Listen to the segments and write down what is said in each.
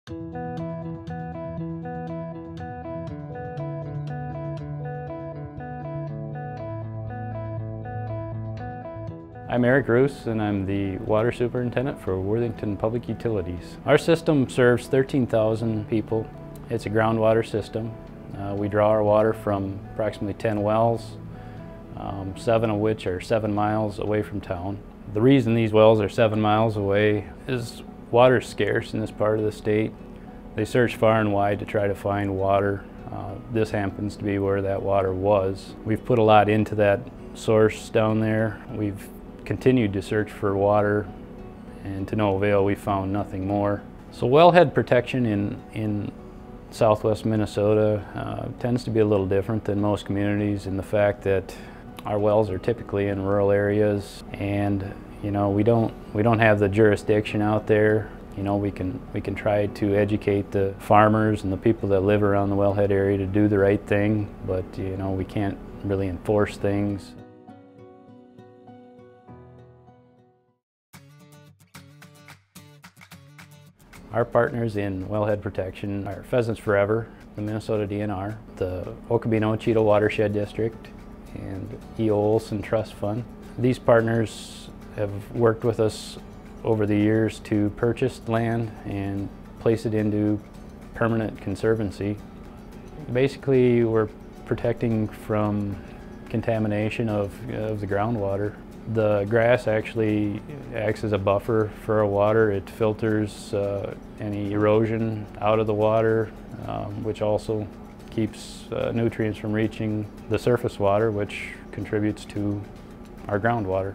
I'm Eric Roos, and I'm the Water Superintendent for Worthington Public Utilities. Our system serves 13,000 people. It's a groundwater system. We draw our water from approximately 10 wells, 7 of which are 7 miles away from town. The reason these wells are 7 miles away is water is scarce in this part of the state. They search far and wide to try to find water. This happens to be where that water was. We've put a lot into that source down there. We've continued to search for water, and to no avail. We found nothing more. So wellhead protection in southwest Minnesota tends to be a little different than most communities in the fact that our wells are typically in rural areas, and we don't have the jurisdiction out there. We can try to educate the farmers and the people that live around the wellhead area to do the right thing, but we can't really enforce things. Our partners in wellhead protection are Pheasants Forever, the Minnesota DNR, the Okabino-Cheetah Watershed District, and E.O. Olson Trust Fund. These partners have worked with us over the years to purchase land and place it into permanent conservancy. Basically, we're protecting from contamination of the groundwater. The grass actually acts as a buffer for our water. It filters any erosion out of the water, which also keeps nutrients from reaching the surface water, which contributes to our groundwater.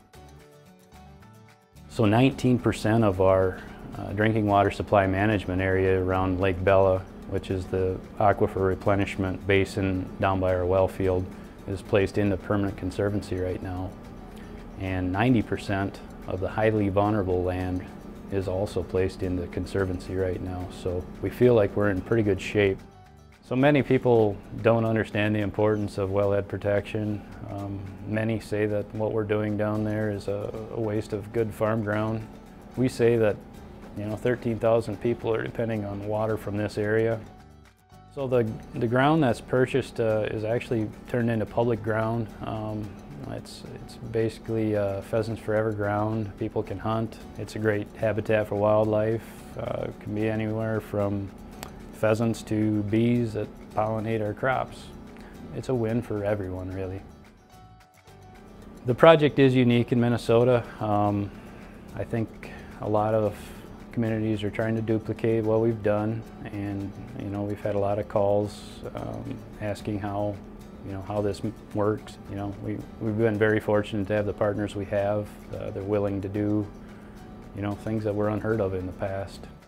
So 19% of our drinking water supply management area around Lake Bella, which is the aquifer replenishment basin down by our well field, is placed into permanent conservancy right now. And 90% of the highly vulnerable land is also placed into conservancy right now. So we feel like we're in pretty good shape. So many people don't understand the importance of wellhead protection. Many say that what we're doing down there is a waste of good farm ground. We say that 13,000 people are depending on water from this area. So the ground that's purchased is actually turned into public ground. It's basically Pheasants Forever ground. People can hunt. It's a great habitat for wildlife. It can be anywhere from pheasants to bees that pollinate our crops. It's a win for everyone, really. The project is unique in Minnesota. I think a lot of communities are trying to duplicate what we've done, and we've had a lot of calls asking how this works. We've been very fortunate to have the partners we have. They're willing to do things that were unheard of in the past.